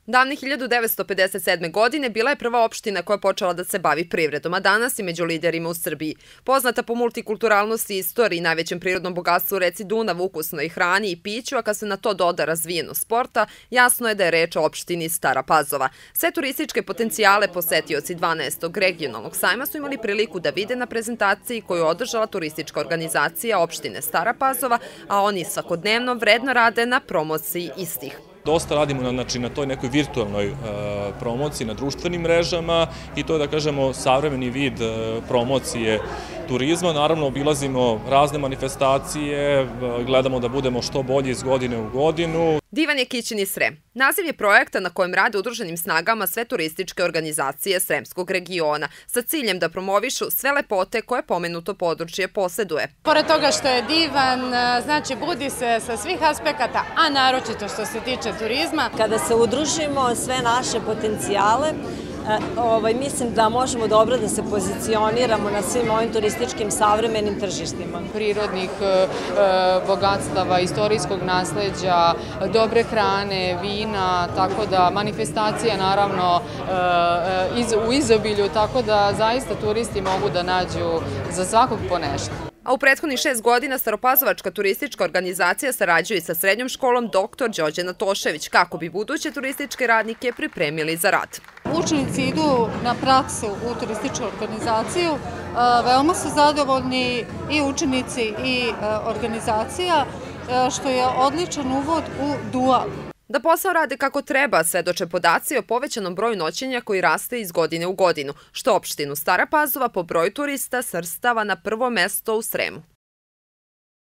Davne 1957. godine bila je prva opština koja je počela da se bavi privredom, a danas je među liderima u Srbiji. Poznata po multikulturalnosti i istoriji, najvećem prirodnom bogatstvu reci Dunav, ukusnoj hrani i piću, a kad se na to doda razvijenost sporta, jasno je da je reč o opštini Stara Pazova. Sve turističke potencijale posetioci 12. regionalnog sajma su imali priliku da vide na prezentaciji koju je održala turistička organizacija opštine Stara Pazova, a oni svakodnevno vredno rade na promociji istih. Dosta radimo na toj nekoj virtualnoj promociji na društvenim mrežama i to je, da kažemo, savremeni vid promocije turizma. Naravno, obilazimo razne manifestacije, gledamo da budemo što bolji iz godine u godinu. Divan je Kićini Srem. Naziv je projekta na kojem rade udruženim snagama sve turističke organizacije Sremskog regiona, sa ciljem da promovišu sve lepote koje pomenuto područje poseduje. Pored toga što je divan, znači budi se sa svih aspekata, a naročito što se tiče turizma. Kada se udružimo sve naše potencijale, mislim da možemo dobro da se pozicioniramo na svim ovim turističkim savremenim tržištima. Prirodnih bogatstava, istorijskog nasleđa, dobre hrane, vina, tako da manifestacija naravno u izobilju, tako da zaista turisti mogu da nađu za svakog po nešto. A u prethodnih 6 godina Staropazovačka turistička organizacija sarađuje sa srednjom školom Dr. Đorđe Natošević kako bi buduće turističke radnike pripremili za rad. Učenici idu na praksu u turističku organizaciju, veoma su zadovoljni i učenici i organizacija, što je odličan uvod u dual. Da posao rade kako treba, svedoče podaci o povećanom broju noćenja koji raste iz godine u godinu, što opštinu Stara Pazova po broju turista svrstava na prvo mesto u Sremu.